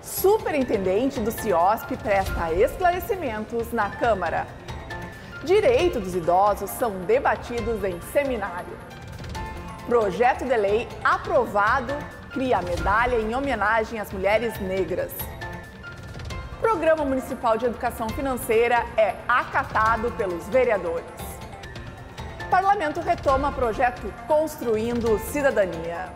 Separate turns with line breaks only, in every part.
Superintendente do CIOSP presta esclarecimentos na Câmara. Direitos dos idosos são debatidos em seminário. Projeto de lei aprovado cria medalha em homenagem às mulheres negras. Programa Municipal de Educação Financeira é acatado pelos vereadores. Parlamento retoma projeto Construindo Cidadania.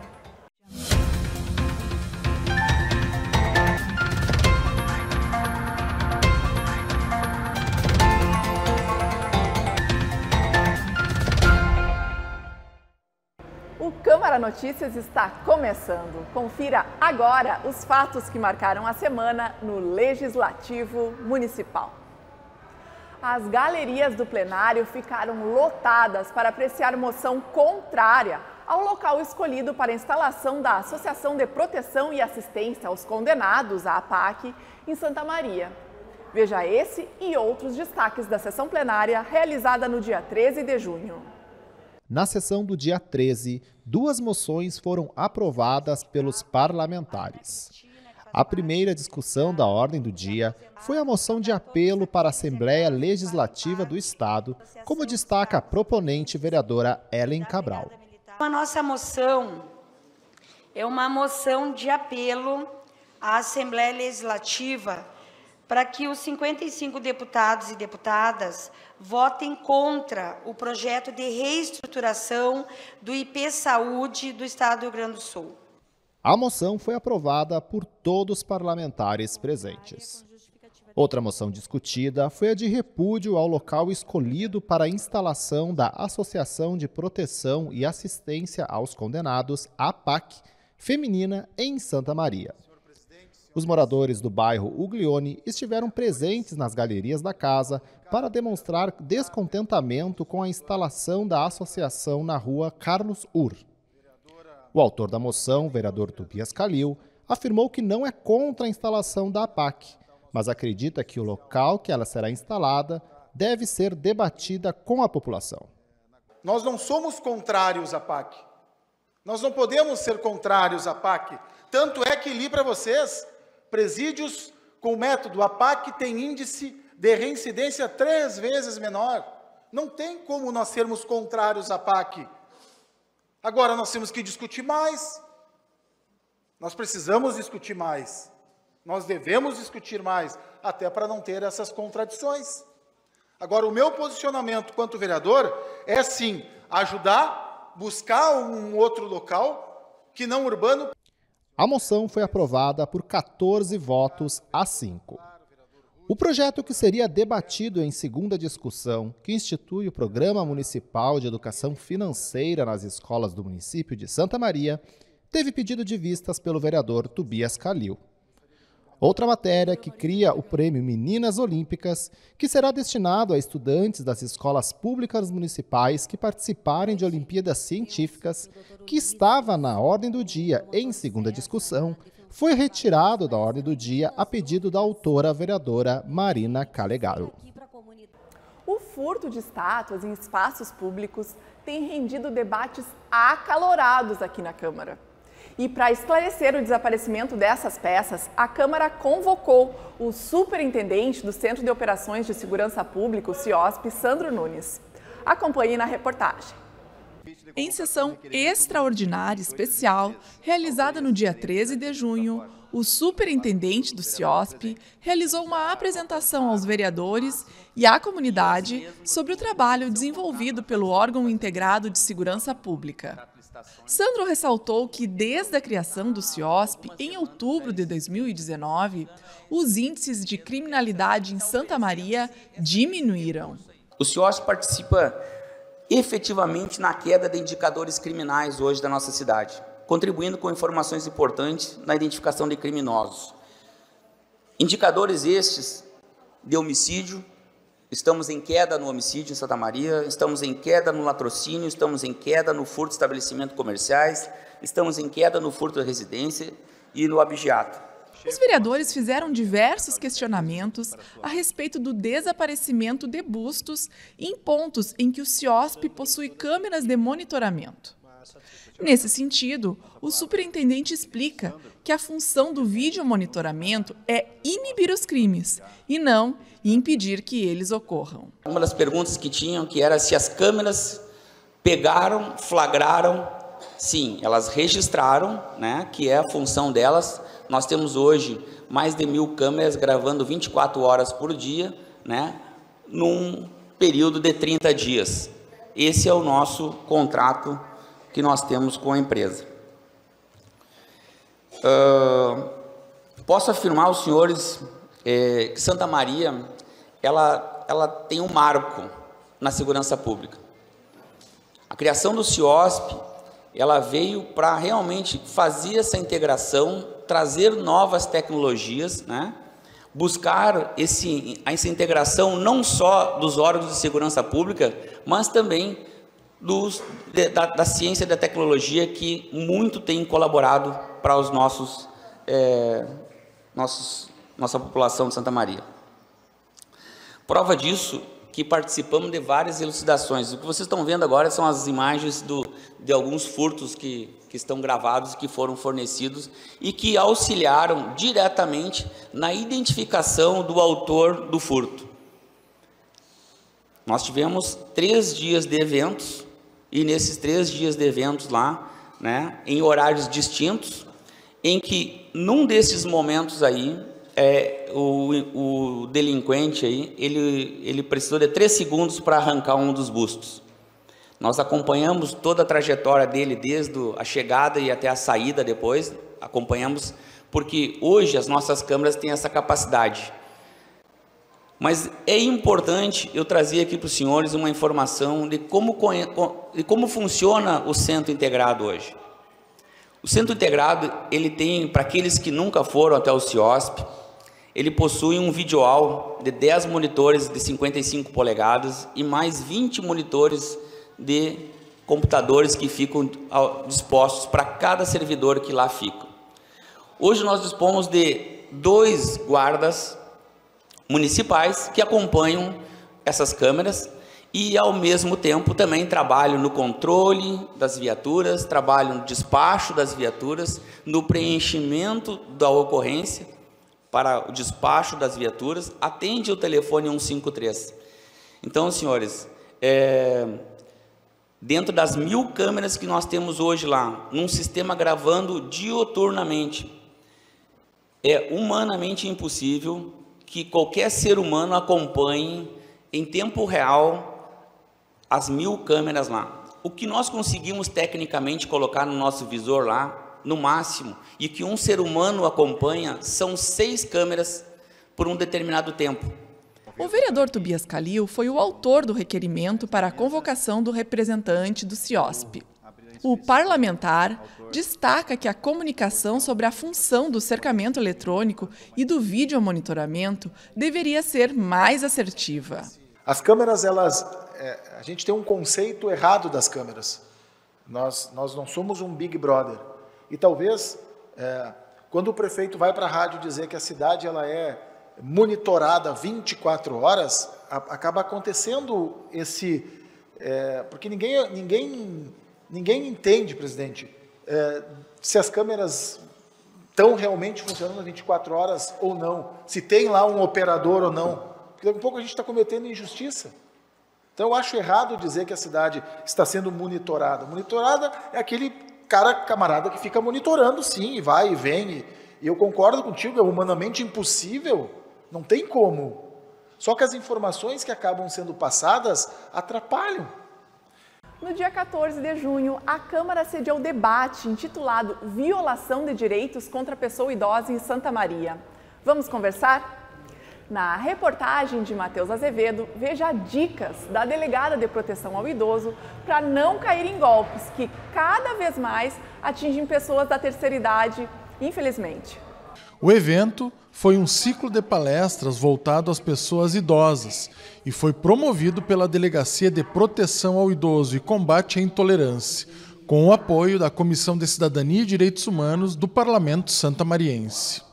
O Câmara Notícias está começando. Confira agora os fatos que marcaram a semana no Legislativo Municipal. As galerias do plenário ficaram lotadas para apreciar moção contrária ao local escolhido para a instalação da Associação de Proteção e Assistência aos Condenados, a APAC, em Santa Maria. Veja esse e outros destaques da sessão plenária realizada no dia 13 de junho.
Na sessão do dia 13, duas moções foram aprovadas pelos parlamentares. A primeira discussão da ordem do dia foi a moção de apelo para a Assembleia Legislativa do Estado, como destaca a proponente vereadora Ellen Cabral.
A nossa moção é uma moção de apelo à Assembleia Legislativa para que os 55 deputados e deputadas votem contra o projeto de reestruturação do IP Saúde do Estado do Rio Grande do Sul.
A moção foi aprovada por todos os parlamentares presentes. Outra moção discutida foi a de repúdio ao local escolhido para a instalação da Associação de Proteção e Assistência aos Condenados, APAC, feminina, em Santa Maria. Os moradores do bairro Uglione estiveram presentes nas galerias da casa para demonstrar descontentamento com a instalação da associação na rua Carlos Ur. O autor da moção, o vereador Tobias Calil, afirmou que não é contra a instalação da APAC, mas acredita que o local que ela será instalada deve ser debatida com a população.
Nós não somos contrários à PAC. Nós não podemos ser contrários à PAC. Tanto é que li para vocês, presídios com o método APAC tem índice de reincidência 3 vezes menor. Não tem como nós sermos contrários à PAC. Agora nós temos que discutir mais. Nós precisamos discutir mais. Nós devemos discutir mais, até para não ter essas contradições. Agora, o meu posicionamento quanto vereador é, sim, ajudar, buscar um outro local que não urbano.
A moção foi aprovada por 14 votos a 5. O projeto que seria debatido em segunda discussão, que institui o Programa Municipal de Educação Financeira nas escolas do município de Santa Maria, teve pedido de vistas pelo vereador Tobias Calil. Outra matéria que cria o Prêmio Meninas Olímpicas, que será destinado a estudantes das escolas públicas municipais que participarem de Olimpíadas Científicas, que estava na ordem do dia em segunda discussão, foi retirado da ordem do dia a pedido da autora vereadora Marina Calegaro.
O furto de estátuas em espaços públicos tem rendido debates acalorados aqui na Câmara. E para esclarecer o desaparecimento dessas peças, a Câmara convocou o superintendente do Centro de Operações de Segurança Pública, o CIOSP, Sandro Nunes. Acompanhe na reportagem.
Em sessão extraordinária especial, realizada no dia 13 de junho, o superintendente do CIOSP realizou uma apresentação aos vereadores e à comunidade sobre o trabalho desenvolvido pelo órgão integrado de segurança pública. Sandro ressaltou que, desde a criação do CIOSP, em outubro de 2019, os índices de criminalidade em Santa Maria diminuíram.
O CIOSP participa efetivamente na queda de indicadores criminais hoje da nossa cidade, contribuindo com informações importantes na identificação de criminosos. Indicadores estes de homicídio, estamos em queda no homicídio em Santa Maria, estamos em queda no latrocínio, estamos em queda no furto de estabelecimentos comerciais, estamos em queda no furto de residência e no abigeato.
Os vereadores fizeram diversos questionamentos a respeito do desaparecimento de bustos em pontos em que o CIOSP possui câmeras de monitoramento. Nesse sentido, o superintendente explica que a função do videomonitoramento é inibir os crimes e não impedir que eles ocorram.
Uma das perguntas que tinham que era se as câmeras pegaram, flagraram. Sim, elas registraram, né, que é a função delas. Nós temos hoje mais de 1000 câmeras gravando 24 horas por dia, né, num período de 30 dias. Esse é o nosso contrato que nós temos com a empresa. Posso afirmar aos senhores que Santa Maria ela tem um marco na segurança pública. A criação do CIOSP ela veio para realmente fazer essa integração, trazer novas tecnologias, né? Buscar essa integração não só dos órgãos de segurança pública, mas também da ciência e da tecnologia, que muito tem colaborado para os nossa população de Santa Maria. Prova disso que participamos de várias elucidações. O que vocês estão vendo agora são as imagens de alguns furtos que estão gravados, que foram fornecidos e que auxiliaram diretamente na identificação do autor do furto. Nós tivemos 3 dias de eventos, e nesses 3 dias de eventos lá, né, em horários distintos, em que num desses momentos aí, o delinquente aí, ele precisou de 3 segundos para arrancar um dos bustos. Nós acompanhamos toda a trajetória dele, desde a chegada e até a saída depois, acompanhamos, porque hoje as nossas câmeras têm essa capacidade. Mas é importante eu trazer aqui para os senhores uma informação de como funciona o Centro Integrado hoje. O Centro Integrado, ele tem, para aqueles que nunca foram até o CIOSP, ele possui um videohall de 10 monitores de 55 polegadas e mais 20 monitores de computadores que ficam dispostos para cada servidor que lá fica. Hoje nós dispomos de 2 guardas municipais que acompanham essas câmeras e, ao mesmo tempo, também trabalham no controle das viaturas, trabalham no despacho das viaturas, no preenchimento da ocorrência para o despacho das viaturas, atende o telefone 153. Então, senhores, dentro das 1000 câmeras que nós temos hoje lá, num sistema gravando dioturnamente, é humanamente impossível que qualquer ser humano acompanhe em tempo real as 1000 câmeras lá. O que nós conseguimos tecnicamente colocar no nosso visor lá, no máximo, e que um ser humano acompanha, são 6 câmeras por um determinado tempo.
O vereador Tobias Calil foi o autor do requerimento para a convocação do representante do CIOSP. O parlamentar destaca que a comunicação sobre a função do cercamento eletrônico e do videomonitoramento deveria ser mais assertiva.
As câmeras, a gente tem um conceito errado das câmeras. Nós não somos um Big Brother. E talvez, quando o prefeito vai para a rádio dizer que a cidade ela é monitorada 24 horas, acaba acontecendo porque ninguém entende, presidente, se as câmeras estão realmente funcionando 24 horas ou não, se tem lá um operador ou não, porque daqui a pouco a gente está cometendo injustiça. Então eu acho errado dizer que a cidade está sendo monitorada. Monitorada é aquele camarada que fica monitorando, sim, e vai e vem, e eu concordo contigo, é humanamente impossível, não tem como. Só que as informações que acabam sendo passadas atrapalham.
No dia 14 de junho, a Câmara sediou debate intitulado Violação de Direitos contra a Pessoa Idosa em Santa Maria. Vamos conversar? Na reportagem de Matheus Azevedo, veja dicas da delegada de proteção ao idoso para não cair em golpes que cada vez mais atingem pessoas da terceira idade, infelizmente.
O evento foi um ciclo de palestras voltado às pessoas idosas e foi promovido pela Delegacia de Proteção ao Idoso e Combate à Intolerância, com o apoio da Comissão de Cidadania e Direitos Humanos do Parlamento santamariense.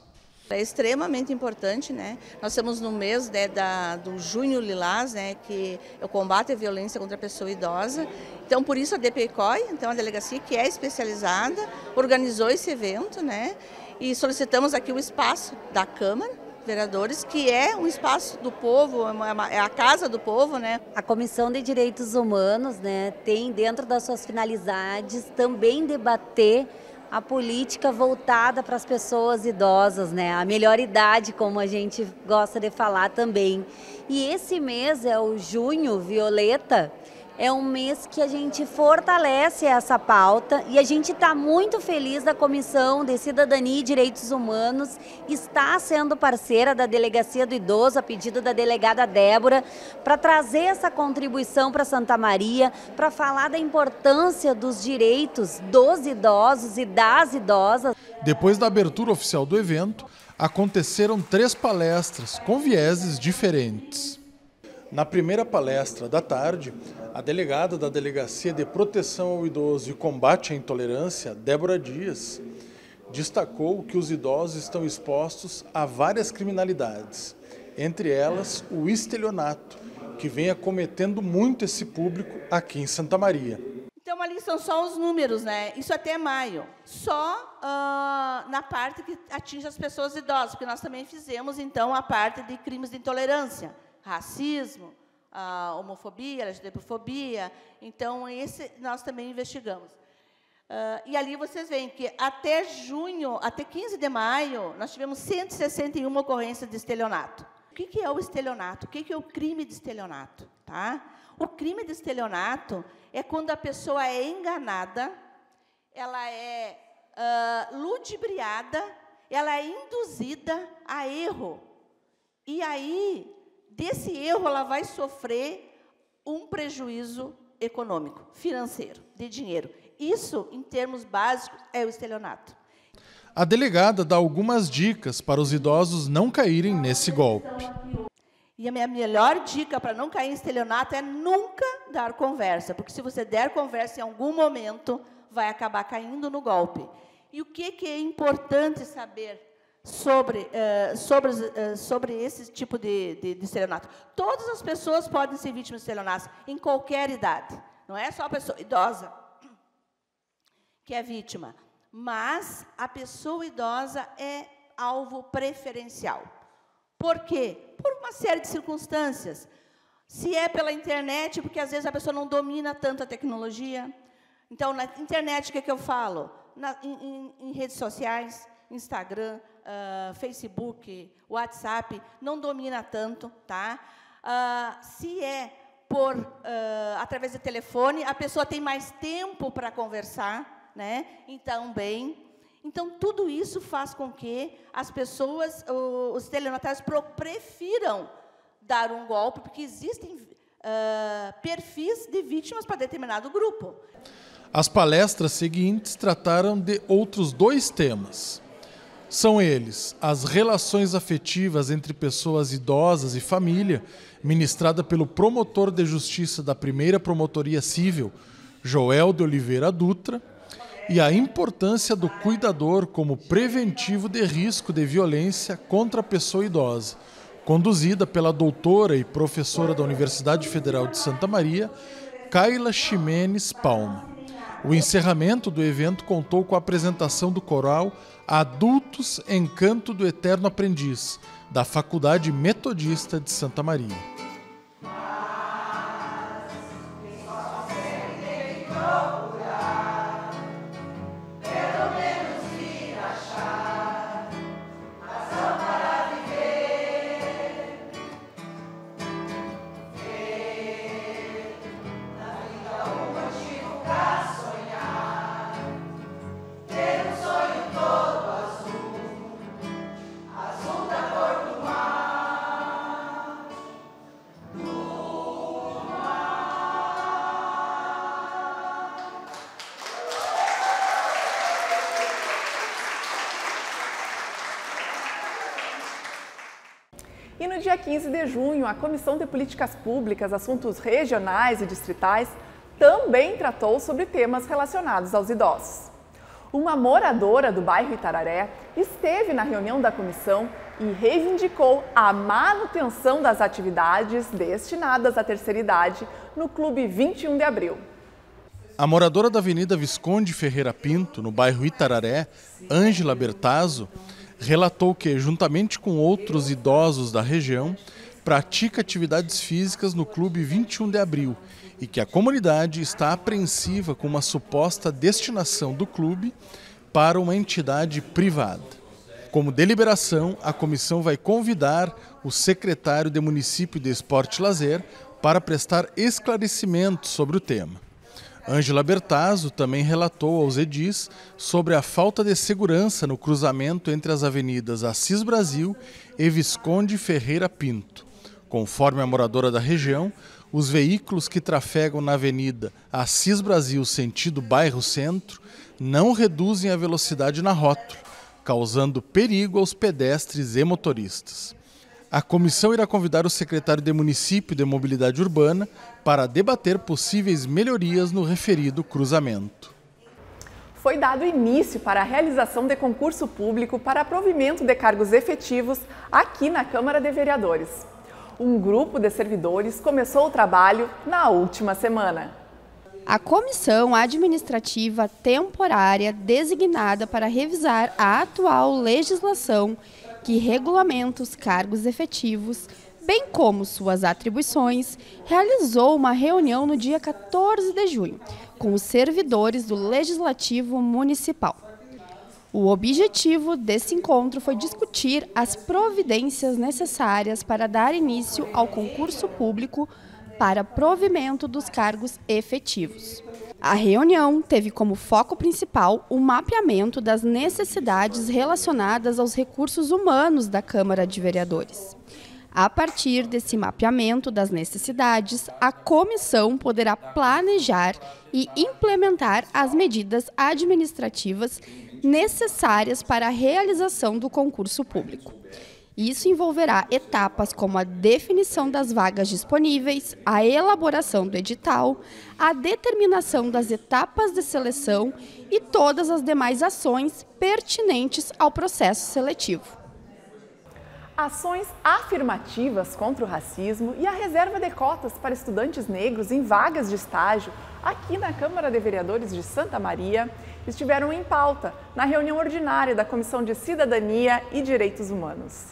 É extremamente importante, né? Nós estamos no mês, né, do Junho Lilás, né, que é o combate à violência contra a pessoa idosa. Então, por isso a DPCOI, então a delegacia que é especializada, organizou esse evento, né? E solicitamos aqui o espaço da Câmara, vereadores, que é um espaço do povo, é a casa do povo, né?
A Comissão de Direitos Humanos, né, tem dentro das suas finalidades também debater a política voltada para as pessoas idosas, né? A melhor idade, como a gente gosta de falar também. E esse mês é o Junho Violeta, é um mês que a gente fortalece essa pauta e a gente está muito feliz da Comissão de Cidadania e Direitos Humanos estar sendo parceira da Delegacia do Idoso, a pedido da delegada Débora, para trazer essa contribuição para Santa Maria, para falar da importância dos direitos dos idosos e das idosas.
Depois da abertura oficial do evento, aconteceram 3 palestras com vieses diferentes. Na primeira palestra da tarde, a delegada da Delegacia de Proteção ao Idoso e Combate à Intolerância, Débora Dias, destacou que os idosos estão expostos a várias criminalidades, entre elas o estelionato, que vem acometendo muito esse público aqui em Santa Maria.
Então, ali são só os números, né? Isso até maio. Só na parte que atinge as pessoas idosas, porque nós também fizemos, então, a parte de crimes de intolerância, racismo, homofobia, LGBTfobia. Então, esse nós também investigamos. E ali vocês veem que até junho, até 15 de maio, nós tivemos 161 ocorrências de estelionato. O que é o estelionato? O que é o crime de estelionato? Tá? O crime de estelionato é quando a pessoa é enganada, ela é ludibriada, ela é induzida a erro. E aí, desse erro, ela vai sofrer um prejuízo econômico, financeiro, de dinheiro. Isso, em termos básicos, é o estelionato.
A delegada dá algumas dicas para os idosos não caírem nesse golpe.
E a minha melhor dica para não cair em estelionato é nunca dar conversa, porque se você der conversa em algum momento, vai acabar caindo no golpe. E o que é importante saber sobre esse tipo de estelionato? Todas as pessoas podem ser vítimas de estelionato, em qualquer idade. Não é só a pessoa idosa que é vítima, mas a pessoa idosa é alvo preferencial. Por quê? Por uma série de circunstâncias. Se é pela internet, porque às vezes a pessoa não domina tanto a tecnologia. Então, na internet, o que eu falo? Em redes sociais, Instagram, Facebook, WhatsApp, não domina tanto, tá? Se é através do telefone, a pessoa tem mais tempo para conversar, né? Então, tudo isso faz com que as pessoas, os estelionatários, prefiram dar um golpe, porque existem perfis de vítimas para determinado grupo.
As palestras seguintes trataram de outros 2 temas. São eles as relações afetivas entre pessoas idosas e família, ministrada pelo promotor de justiça da primeira Promotoria Civil, Joel de Oliveira Dutra, e a importância do cuidador como preventivo de risco de violência contra a pessoa idosa, conduzida pela doutora e professora da Universidade Federal de Santa Maria, Kaila Ximenes Palma. O encerramento do evento contou com a apresentação do coral Adultos Encanto do Eterno Aprendiz, da Faculdade Metodista de Santa Maria.
E no dia 15 de junho, a Comissão de Políticas Públicas, Assuntos Regionais e Distritais também tratou sobre temas relacionados aos idosos. Uma moradora do bairro Itararé esteve na reunião da comissão e reivindicou a manutenção das atividades destinadas à terceira idade no Clube 21 de Abril.
A moradora da Avenida Visconde Ferreira Pinto, no bairro Itararé, Ângela Bertazzo, relatou que, juntamente com outros idosos da região, pratica atividades físicas no Clube 21 de Abril e que a comunidade está apreensiva com uma suposta destinação do clube para uma entidade privada. Como deliberação, a comissão vai convidar o secretário de Município de Esporte e Lazer para prestar esclarecimentos sobre o tema. Ângela Bertazzo também relatou aos edis sobre a falta de segurança no cruzamento entre as avenidas Assis Brasil e Visconde Ferreira Pinto. Conforme a moradora da região, os veículos que trafegam na avenida Assis Brasil sentido bairro Centro não reduzem a velocidade na rótula, causando perigo aos pedestres e motoristas. A comissão irá convidar o secretário de Município de Mobilidade Urbana para debater possíveis melhorias no referido cruzamento.
Foi dado início para a realização de concurso público para provimento de cargos efetivos aqui na Câmara de Vereadores. Um grupo de servidores começou o trabalho na última semana.
A comissão administrativa temporária designada para revisar a atual legislação que regulamenta os cargos efetivos, bem como suas atribuições, realizou uma reunião no dia 14 de junho, com os servidores do Legislativo Municipal. O objetivo desse encontro foi discutir as providências necessárias para dar início ao concurso público para provimento dos cargos efetivos. A reunião teve como foco principal o mapeamento das necessidades relacionadas aos recursos humanos da Câmara de Vereadores. A partir desse mapeamento das necessidades, a comissão poderá planejar e implementar as medidas administrativas necessárias para a realização do concurso público. Isso envolverá etapas como a definição das vagas disponíveis, a elaboração do edital, a determinação das etapas de seleção e todas as demais ações pertinentes ao processo seletivo.
Ações afirmativas contra o racismo e a reserva de cotas para estudantes negros em vagas de estágio aqui na Câmara de Vereadores de Santa Maria estiveram em pauta na reunião ordinária da Comissão de Cidadania e Direitos Humanos.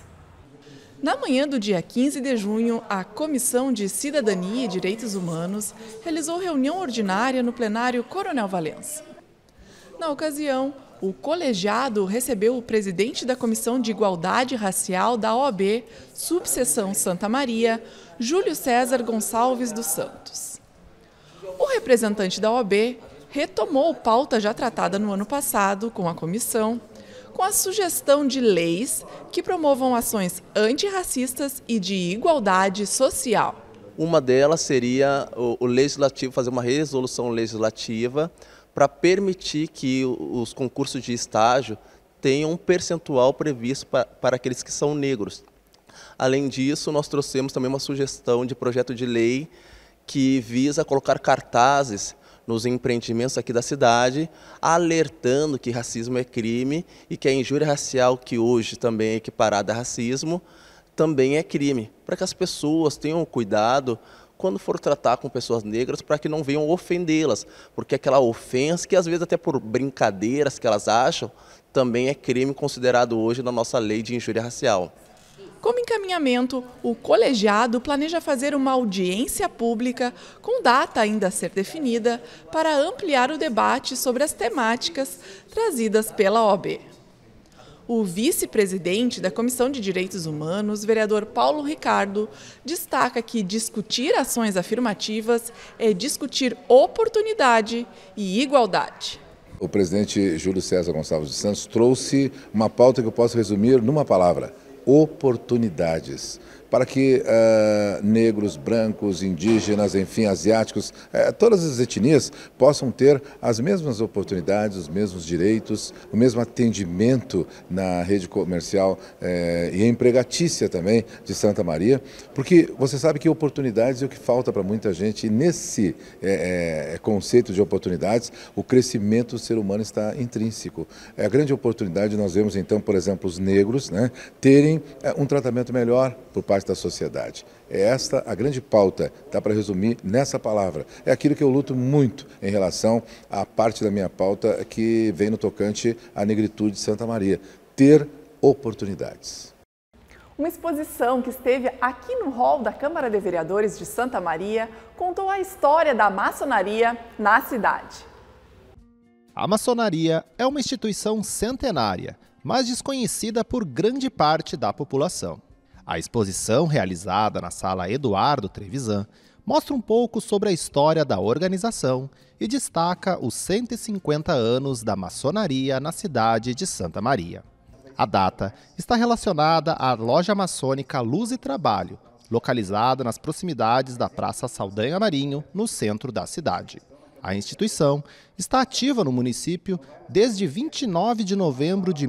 Na manhã do dia 15 de junho, a Comissão de Cidadania e Direitos Humanos realizou reunião ordinária no plenário Coronel Valença. Na ocasião, o colegiado recebeu o presidente da Comissão de Igualdade Racial da OAB, Subseção Santa Maria, Júlio César Gonçalves dos Santos. O representante da OAB retomou pauta já tratada no ano passado com a comissão, com a sugestão de leis que promovam ações antirracistas e de igualdade social.
Uma delas seria o legislativo fazer uma resolução legislativa para permitir que os concursos de estágio tenham um percentual previsto para aqueles que são negros. Além disso, nós trouxemos também uma sugestão de projeto de lei que visa colocar cartazes nos empreendimentos aqui da cidade, alertando que racismo é crime e que a injúria racial, que hoje também é equiparada a racismo, também é crime, para que as pessoas tenham cuidado quando for tratar com pessoas negras, para que não venham ofendê-las, porque aquela ofensa, que às vezes até por brincadeiras que elas acham, também é crime considerado hoje na nossa lei de injúria racial.
Como encaminhamento, o colegiado planeja fazer uma audiência pública com data ainda a ser definida para ampliar o debate sobre as temáticas trazidas pela OAB. O vice-presidente da Comissão de Direitos Humanos, vereador Paulo Ricardo, destaca que discutir ações afirmativas é discutir oportunidade e igualdade.
O presidente Júlio César Gonçalves dos Santos trouxe uma pauta que eu posso resumir numa palavra: oportunidades para que negros, brancos, indígenas, enfim, asiáticos, todas as etnias possam ter as mesmas oportunidades, os mesmos direitos, o mesmo atendimento na rede comercial e empregatícia também de Santa Maria, porque você sabe que oportunidades é o que falta para muita gente, e nesse conceito de oportunidades, o crescimento do ser humano está intrínseco. A grande oportunidade nós vemos então, por exemplo, os negros, né, terem um tratamento melhor por parte da sociedade. É esta a grande pauta, dá para resumir nessa palavra. É aquilo que eu luto muito em relação à parte da minha pauta que vem no tocante à negritude de Santa Maria. Ter oportunidades.
Uma exposição que esteve aqui no hall da Câmara de Vereadores de Santa Maria contou a história da maçonaria na cidade.
A maçonaria é uma instituição centenária, mas desconhecida por grande parte da população. A exposição, realizada na Sala Eduardo Trevisan, mostra um pouco sobre a história da organização e destaca os 150 anos da maçonaria na cidade de Santa Maria. A data está relacionada à loja maçônica Luz e Trabalho, localizada nas proximidades da Praça Saldanha Marinho, no centro da cidade. A instituição está ativa no município desde 29 de novembro de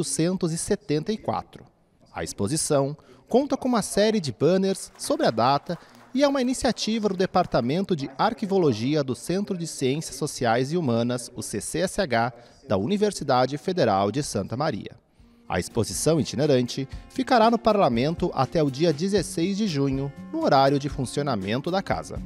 1874. A exposição conta com uma série de banners sobre a data e é uma iniciativa do Departamento de Arquivologia do Centro de Ciências Sociais e Humanas, o CCSH, da Universidade Federal de Santa Maria. A exposição itinerante ficará no Parlamento até o dia 16 de junho, no horário de funcionamento da casa.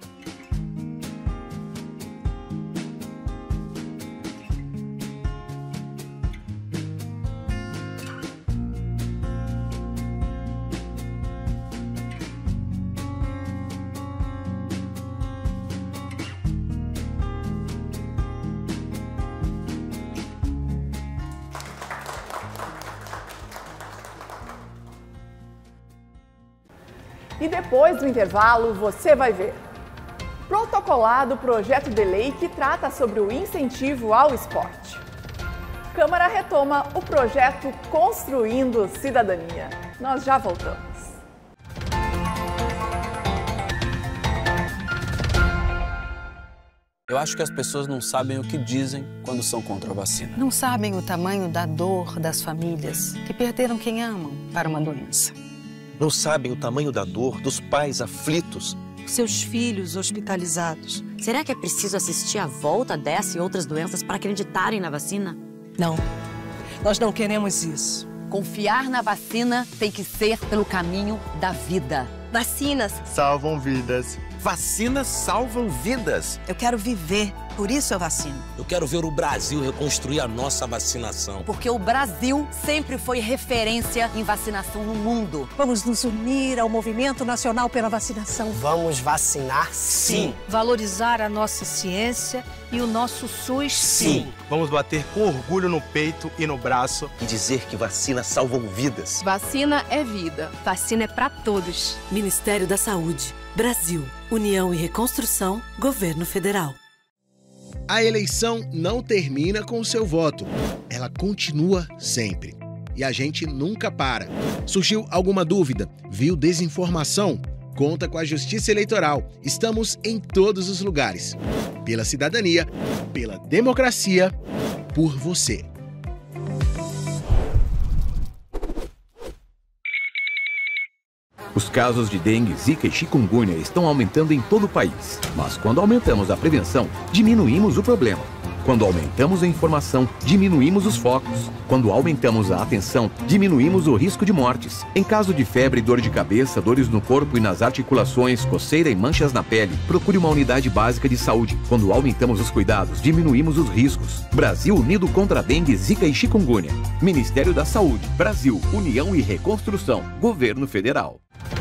E depois do intervalo, você vai ver. Protocolado o projeto de lei que trata sobre o incentivo ao esporte. Câmara retoma o projeto Construindo Cidadania. Nós já voltamos.
Eu acho que as pessoas não sabem o que dizem quando são contra a vacina.
Não sabem o tamanho da dor das famílias que perderam quem amam para uma doença.
Não sabem o tamanho da dor dos pais aflitos.
Seus filhos hospitalizados.
Será que é preciso assistir à volta dessa e outras doenças para acreditarem na vacina?
Não, nós não queremos isso.
Confiar na vacina tem que ser pelo caminho da vida.
Vacinas
salvam vidas.
Vacinas salvam vidas.
Eu quero viver, por isso eu vacino.
Eu quero ver o Brasil reconstruir a nossa vacinação.
Porque o Brasil sempre foi referência em vacinação no mundo.
Vamos nos unir ao movimento nacional pela vacinação.
Vamos vacinar, sim.
Valorizar a nossa ciência e o nosso SUS, sim.
Vamos bater com orgulho no peito e no braço.
E dizer que vacinas salvam vidas.
Vacina é vida.
Vacina é para todos.
Ministério da Saúde. Brasil. União e Reconstrução. Governo Federal.
A eleição não termina com o seu voto. Ela continua sempre. E a gente nunca para. Surgiu alguma dúvida? Viu desinformação? Conta com a Justiça Eleitoral. Estamos em todos os lugares. Pela cidadania, pela democracia, por você.
Os casos de dengue, zika e chikungunya estão aumentando em todo o país. Mas quando aumentamos a prevenção, diminuímos o problema. Quando aumentamos a informação, diminuímos os focos. Quando aumentamos a atenção, diminuímos o risco de mortes. Em caso de febre, dor de cabeça, dores no corpo e nas articulações, coceira e manchas na pele, procure uma unidade básica de saúde. Quando aumentamos os cuidados, diminuímos os riscos. Brasil unido contra a dengue, zika e chikungunya. Ministério da Saúde. Brasil, União e Reconstrução. Governo Federal.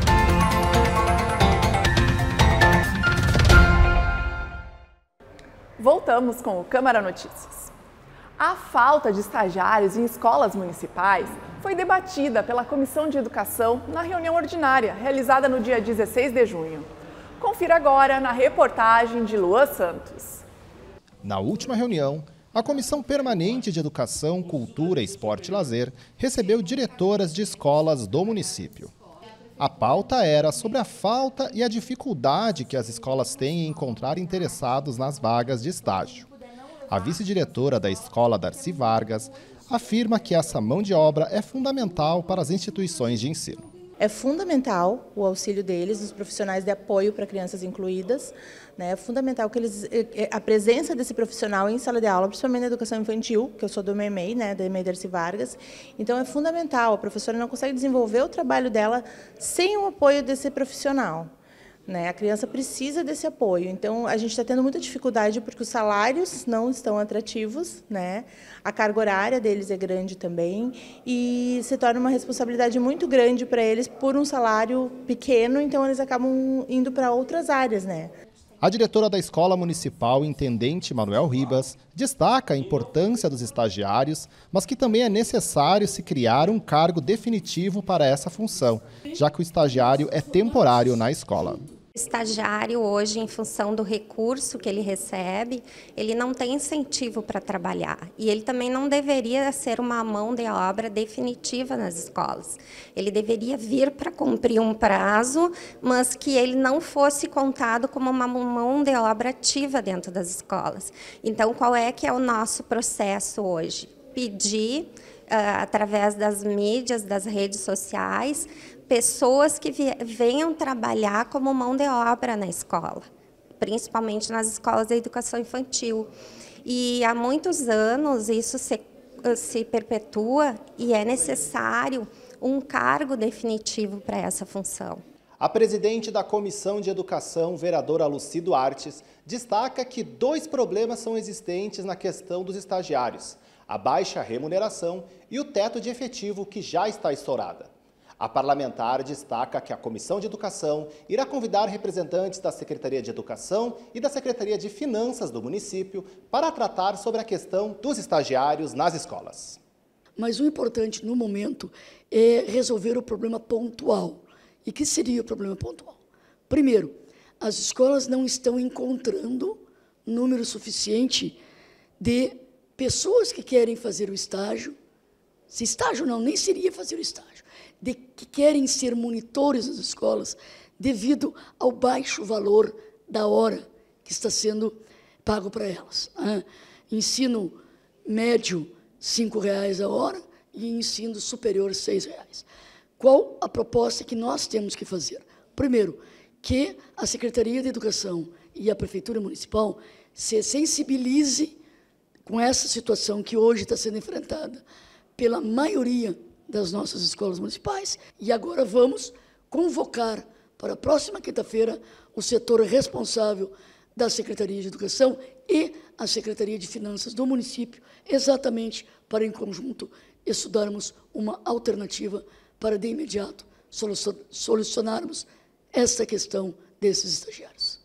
Voltamos com o Câmara Notícias. A falta de estagiários em escolas municipais foi debatida pela Comissão de Educação na reunião ordinária, realizada no dia 16 de junho. Confira agora na reportagem de Luan Santos.
Na última reunião, A Comissão Permanente de Educação, Cultura, Esporte e Lazer recebeu diretoras de escolas do município. A pauta era sobre a falta e a dificuldade que as escolas têm em encontrar interessados nas vagas de estágio. A vice-diretora da escola, Darcy Vargas, afirma que essa mão de obra é fundamental para as instituições de ensino.
É fundamental o auxílio deles, os profissionais de apoio para crianças incluídas. Né? É fundamental que a presença desse profissional em sala de aula, principalmente na educação infantil, que eu sou do MEI, né, da MEI Darcy Vargas. Então é fundamental, a professora não consegue desenvolver o trabalho dela sem o apoio desse profissional. Né? A criança precisa desse apoio. Então, a gente está tendo muita dificuldade porque os salários não estão atrativos, né? A carga horária deles é grande também e se torna uma responsabilidade muito grande para eles por um salário pequeno, então eles acabam indo para outras áreas, né?
A diretora da Escola Municipal, Intendente Manuel Ribas, destaca a importância dos estagiários, mas que também é necessário se criar um cargo definitivo para essa função, já que o estagiário é temporário na escola.
O estagiário hoje, em função do recurso que ele recebe, ele não tem incentivo para trabalhar. E ele também não deveria ser uma mão de obra definitiva nas escolas. Ele deveria vir para cumprir um prazo, mas que ele não fosse contado como uma mão de obra ativa dentro das escolas. Então, qual é que é o nosso processo hoje? Pedir, através das mídias, das redes sociais, pessoas que venham trabalhar como mão de obra na escola, principalmente nas escolas de educação infantil. E há muitos anos isso se perpetua e é necessário um cargo definitivo para essa função.
A presidente da Comissão de Educação, vereadora Lucy Duartes, destaca que 2 problemas são existentes na questão dos estagiários: a baixa remuneração e o teto de efetivo que já está estourada. A parlamentar destaca que a Comissão de Educação irá convidar representantes da Secretaria de Educação e da Secretaria de Finanças do município para tratar sobre a questão dos estagiários nas escolas.
Mas o importante no momento é resolver o problema pontual. E que seria o problema pontual? Primeiro, as escolas não estão encontrando número suficiente de pessoas que querem fazer o estágio. Se estágio não, nem seria fazer o estágio. Que querem ser monitores das escolas devido ao baixo valor da hora que está sendo pago para elas. Ensino médio, R$ 5,00 a hora, e ensino superior, R$ 6,00. Qual a proposta que nós temos que fazer? Primeiro, que a Secretaria de Educação e a Prefeitura Municipal se sensibilize com essa situação que hoje está sendo enfrentada pela maioria das nossas escolas municipais, e agora vamos convocar para a próxima quinta-feira o setor responsável da Secretaria de Educação e a Secretaria de Finanças do município, exatamente para, em conjunto, estudarmos uma alternativa para, de imediato, solucionarmos essa questão desses estagiários.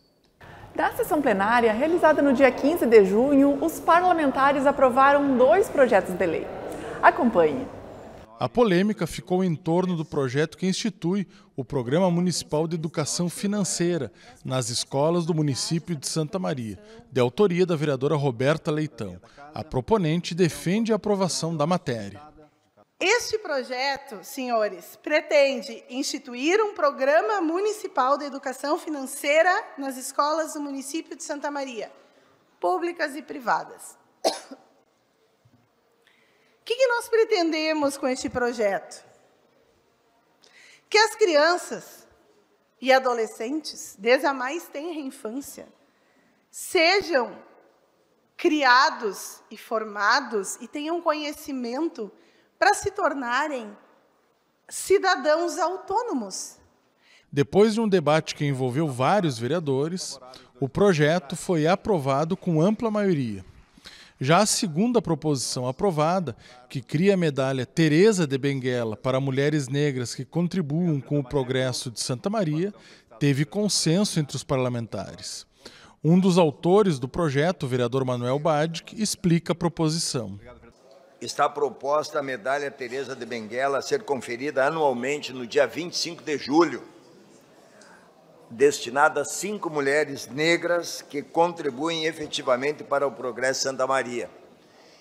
Na sessão plenária, realizada no dia 15 de junho, os parlamentares aprovaram 2 projetos de lei. Acompanhe.
A polêmica ficou em torno do projeto que institui o Programa Municipal de Educação Financeira nas escolas do município de Santa Maria, de autoria da vereadora Roberta Leitão. A proponente defende a aprovação da matéria.
Este projeto, senhores, pretende instituir um Programa Municipal de Educação Financeira nas escolas do município de Santa Maria, públicas e privadas. O que nós pretendemos com este projeto? Que as crianças e adolescentes, desde a mais tenra infância, sejam criados e formados e tenham conhecimento para se tornarem cidadãos autônomos.
Depois de um debate que envolveu vários vereadores, o projeto foi aprovado com ampla maioria. Já a segunda proposição aprovada, que cria a medalha Teresa de Benguela para mulheres negras que contribuam com o progresso de Santa Maria, teve consenso entre os parlamentares. Um dos autores do projeto, o vereador Manuel Badic, explica a proposição.
Está proposta a medalha Teresa de Benguela a ser conferida anualmente no dia 25 de julho, destinada a 5 mulheres negras que contribuem efetivamente para o progresso de Santa Maria.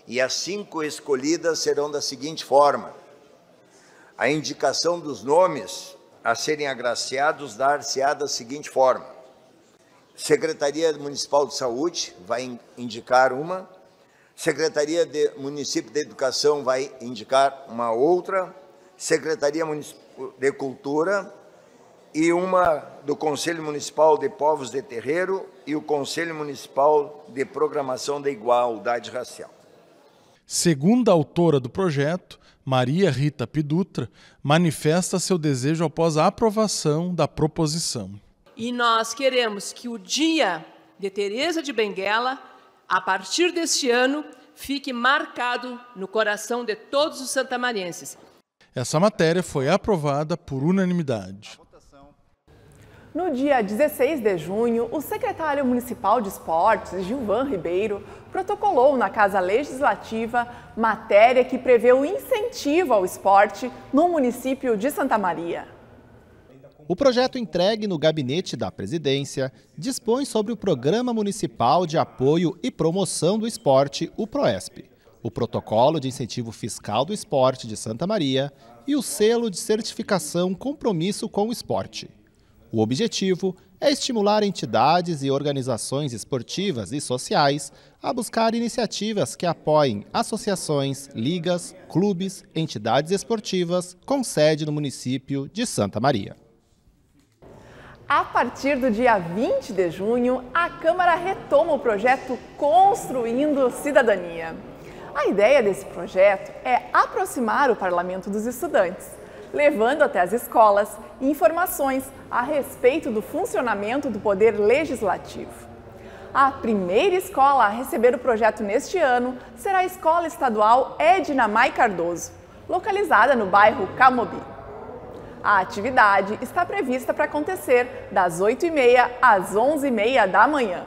e as 5 escolhidas serão da seguinte forma. A indicação dos nomes a serem agraciados dar-se-á da seguinte forma. Secretaria Municipal de Saúde vai indicar uma, Secretaria de Município de Educação vai indicar uma outra, Secretaria Municipal de Cultura e uma do Conselho Municipal de Povos de Terreiro e o Conselho Municipal de Programação da Igualdade Racial.
Segundo a autora do projeto, Maria Rita Pidutra, manifesta seu desejo após a aprovação da proposição.
E nós queremos que o Dia de Teresa de Benguela, a partir deste ano, fique marcado no coração de todos os santamarienses.
Essa matéria foi aprovada por unanimidade.
No dia 16 de junho, o secretário municipal de esportes, Gilvan Ribeiro, protocolou na Casa Legislativa matéria que prevê o incentivo ao esporte no município de Santa Maria.
O projeto entregue no gabinete da presidência dispõe sobre o Programa Municipal de Apoio e Promoção do Esporte, o PROESP, o Protocolo de Incentivo Fiscal do Esporte de Santa Maria e o Selo de Certificação Compromisso com o Esporte. O objetivo é estimular entidades e organizações esportivas e sociais a buscar iniciativas que apoiem associações, ligas, clubes, entidades esportivas com sede no município de Santa Maria.
A partir do dia 20 de junho, a Câmara retoma o projeto Construindo Cidadania. A ideia desse projeto é aproximar o parlamento dos estudantes, levando até as escolas informações a respeito do funcionamento do Poder Legislativo. A primeira escola a receber o projeto neste ano será a Escola Estadual Edna Mai Cardoso, localizada no bairro Camobi. A atividade está prevista para acontecer das 8h30 às 11h30 da manhã.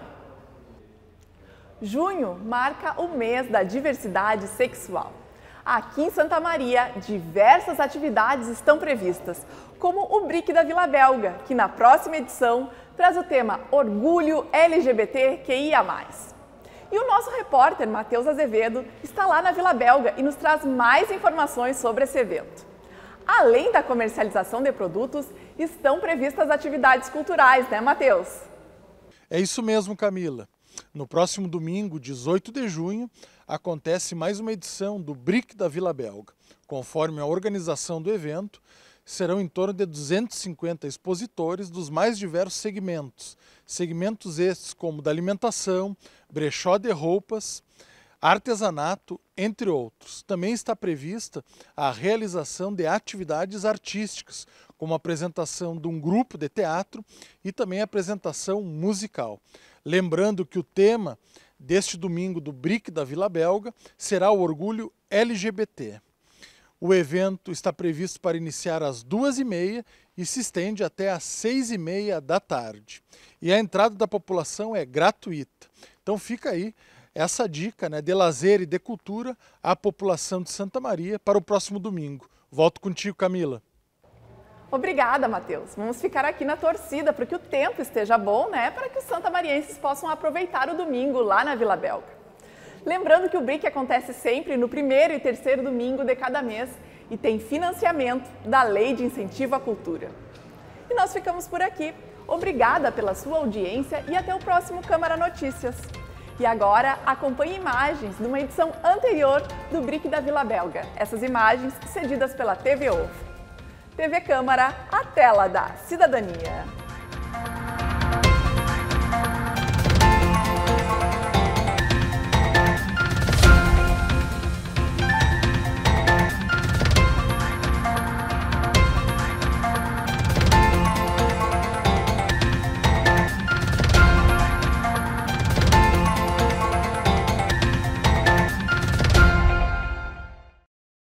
Junho marca o mês da diversidade sexual. Aqui em Santa Maria, diversas atividades estão previstas, como o BRIC da Vila Belga, que na próxima edição traz o tema Orgulho LGBTQIA+. E o nosso repórter, Matheus Azevedo, está lá na Vila Belga e nos traz mais informações sobre esse evento. Além da comercialização de produtos, estão previstas atividades culturais, né, Matheus?
É isso mesmo, Camila. No próximo domingo, 18 de junho, acontece mais uma edição do BRIC da Vila Belga. Conforme a organização do evento, serão em torno de 250 expositores dos mais diversos segmentos. Segmentos estes como da alimentação, brechó de roupas, artesanato, entre outros. Também está prevista a realização de atividades artísticas, como a apresentação de um grupo de teatro e também a apresentação musical. Lembrando que o tema deste domingo do BRIC da Vila Belga será o Orgulho LGBT. O evento está previsto para iniciar às 2h30 e se estende até às 6h30 da tarde. E a entrada da população é gratuita. Então fica aí essa dica, né, de lazer e de cultura à população de Santa Maria para o próximo domingo. Volto contigo, Camila.
Obrigada, Matheus. Vamos ficar aqui na torcida para que o tempo esteja bom, né, para que os santamarienses possam aproveitar o domingo lá na Vila Belga. Lembrando que o BRIC acontece sempre no primeiro e terceiro domingo de cada mês e tem financiamento da Lei de Incentivo à Cultura. E nós ficamos por aqui. Obrigada pela sua audiência e até o próximo Câmara Notícias. E agora acompanhe imagens de uma edição anterior do BRIC da Vila Belga. Essas imagens cedidas pela TV Ovo. TV Câmara, a tela da cidadania.